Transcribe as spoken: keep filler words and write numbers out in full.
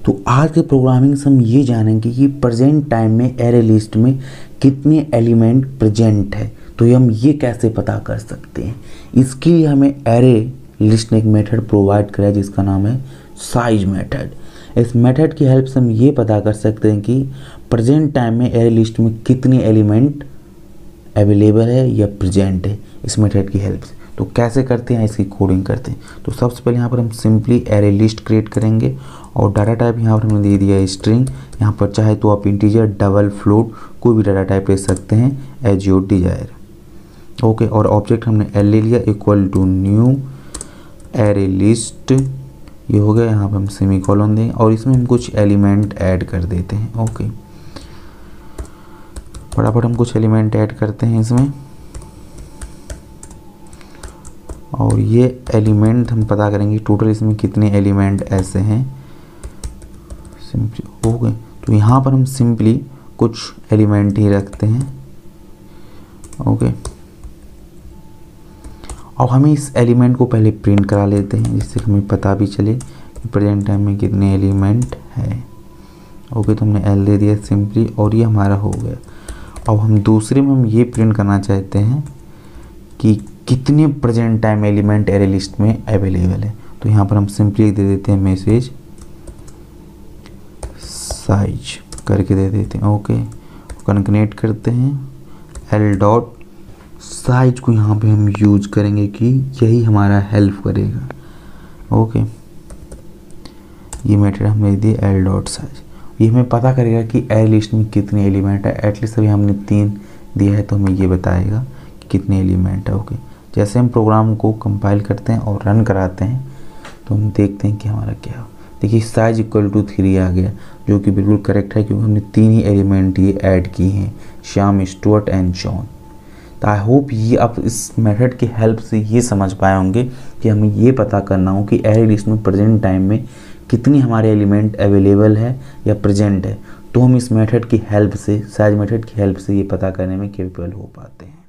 तो आज के प्रोग्रामिंग से हम ये जानेंगे कि प्रेजेंट टाइम में एरे लिस्ट में कितने एलिमेंट प्रेजेंट है। तो ये हम ये कैसे पता कर सकते हैं, इसके लिए हमें एरे लिस्ट ने एक मेथड प्रोवाइड करा है जिसका नाम है साइज मेथड। इस मेथड की हेल्प से हम ये पता कर सकते हैं कि प्रेजेंट टाइम में एरे लिस्ट में कितने एलिमेंट अवेलेबल है या प्रेजेंट है, इस मेथड की हेल्प से। तो कैसे करते हैं, इसकी कोडिंग करते हैं। तो सबसे पहले यहाँ पर हम सिंपली एरे लिस्ट क्रिएट करेंगे और डाटा टाइप यहाँ पर हमने दे दिया है स्ट्रिंग। यहाँ पर चाहे तो आप इंटीजर, डबल, फ्लोट कोई भी डाटा टाइप ले सकते हैं एज योर डिजायर। ओके, और ऑब्जेक्ट हमने एल ले लिया equal to new array list, ये हो गया। यहाँ पर हम सेमी कॉलन दें और इसमें हम कुछ एलिमेंट ऐड कर देते हैं। ओके, फटाफट हम कुछ एलिमेंट ऐड करते हैं इसमें और ये एलिमेंट हम पता करेंगे टोटल इसमें कितने एलिमेंट ऐसे हैं। सिंपली हो गए, तो यहाँ पर हम सिंपली कुछ एलिमेंट ही रखते हैं। ओके, और हमें इस एलिमेंट को पहले प्रिंट करा लेते हैं जिससे हमें पता भी चले कि प्रेजेंट टाइम में कितने एलिमेंट है। ओके, तो हमने एल दे दिया सिंपली और ये हमारा हो गया। अब हम दूसरे में हम ये प्रिंट करना चाहते हैं कि कितने present time element array list में अवेलेबल है। तो यहाँ पर हम सिंपली दे देते हैं मैसेज साइज करके दे देते हैं। ओके, कनेक्ट करते हैं एल डॉट साइज को यहाँ पे हम यूज करेंगे कि यही हमारा हेल्प करेगा। ओके, ये मेथड हमने दिया एल डॉट साइज, ये हमें पता करेगा कि एरे लिस्ट में कितने एलिमेंट है। एटलीस्ट अभी हमने तीन दिया है तो हमें ये बताएगा कि कितने एलिमेंट है। ओके, जैसे हम प्रोग्राम को कंपाइल करते हैं और रन कराते हैं तो हम देखते हैं कि हमारा क्या हो। देखिए साइज इक्वल टू थ्री आ गया, जो कि बिल्कुल करेक्ट है क्योंकि हमने तीन ही एलिमेंट ये ऐड किए हैं, श्याम, स्टुअर्ट एंड जॉन। तो आई होप ये आप इस मेथड की हेल्प से ये समझ पाए होंगे कि हमें ये पता करना हो कि एरे लिस्ट में प्रेजेंट टाइम में कितनी हमारे एलिमेंट अवेलेबल है या प्रेजेंट है। तो हम इस मेथड की हेल्प से, साइज मेथड की हेल्प से ये पता करने में कैपेबल हो पाते हैं।